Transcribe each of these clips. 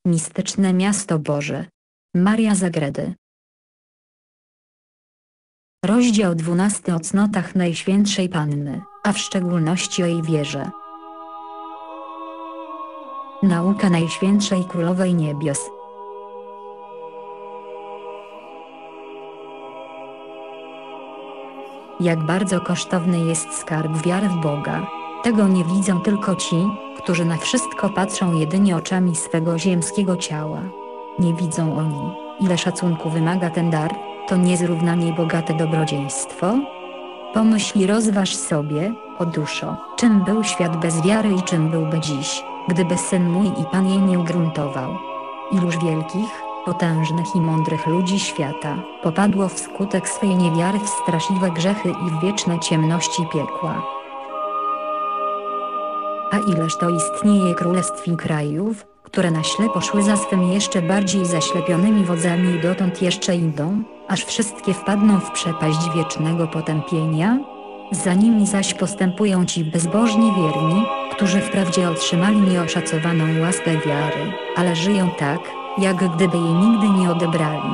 Mistyczne miasto Boże. Maria Zagredy. Rozdział 12 o cnotach Najświętszej Panny, a w szczególności o jej wierze. Nauka Najświętszej Królowej Niebios. Jak bardzo kosztowny jest skarb wiary w Boga. Tego nie widzą tylko ci, którzy na wszystko patrzą jedynie oczami swego ziemskiego ciała. Nie widzą oni, ile szacunku wymaga ten dar, to niezrównanie bogate dobrodziejstwo. Pomyśl i rozważ sobie, o duszo, czym był świat bez wiary i czym byłby dziś, gdyby Syn mój i Pan jej nie ugruntował. Iluż wielkich, potężnych i mądrych ludzi świata popadło wskutek swej niewiary w straszliwe grzechy i w wieczne ciemności piekła. A ileż to istnieje królestw i krajów, które na ślepo szły za swymi jeszcze bardziej zaślepionymi wodzami i dotąd jeszcze idą, aż wszystkie wpadną w przepaść wiecznego potępienia? Za nimi zaś postępują ci bezbożni wierni, którzy wprawdzie otrzymali nieoszacowaną łaskę wiary, ale żyją tak, jak gdyby jej nigdy nie odebrali.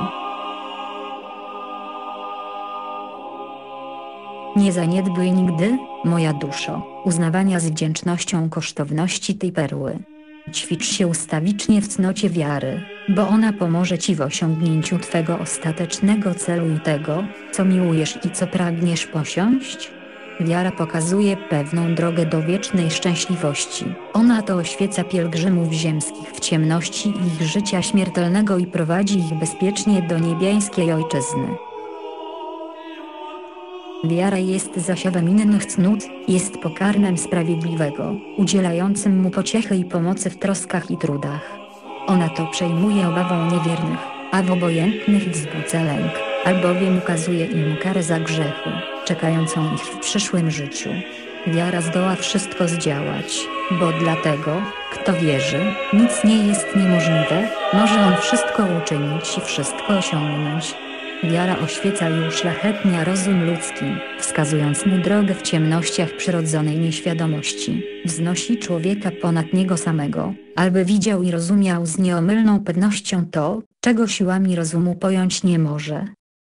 Nie zaniedbuj nigdy, moja duszo, uznawania z wdzięcznością kosztowności tej perły. Ćwicz się ustawicznie w cnocie wiary, bo ona pomoże ci w osiągnięciu twego ostatecznego celu i tego, co miłujesz i co pragniesz posiąść. Wiara pokazuje pewną drogę do wiecznej szczęśliwości. Ona to oświeca pielgrzymów ziemskich w ciemności ich życia śmiertelnego i prowadzi ich bezpiecznie do niebiańskiej ojczyzny. Wiara jest zasiewem innych cnót, jest pokarmem sprawiedliwego, udzielającym mu pociechy i pomocy w troskach i trudach. Ona to przejmuje obawą niewiernych, a w obojętnych wzbudza lęk, albowiem ukazuje im karę za grzechy, czekającą ich w przyszłym życiu. Wiara zdoła wszystko zdziałać, bo dla tego, kto wierzy, nic nie jest niemożliwe, może on wszystko uczynić i wszystko osiągnąć. Wiara oświeca i uszlachetnia rozum ludzki, wskazując mu drogę w ciemnościach przyrodzonej nieświadomości, wznosi człowieka ponad niego samego, aby widział i rozumiał z nieomylną pewnością to, czego siłami rozumu pojąć nie może.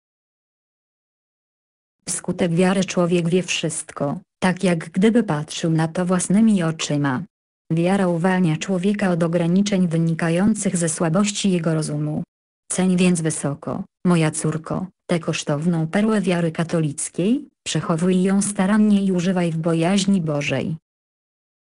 Wskutek wiary człowiek wie wszystko, tak jak gdyby patrzył na to własnymi oczyma. Wiara uwalnia człowieka od ograniczeń wynikających ze słabości jego rozumu. Ceń więc wysoko, moja córko, tę kosztowną perłę wiary katolickiej, przechowuj ją starannie i używaj w bojaźni Bożej.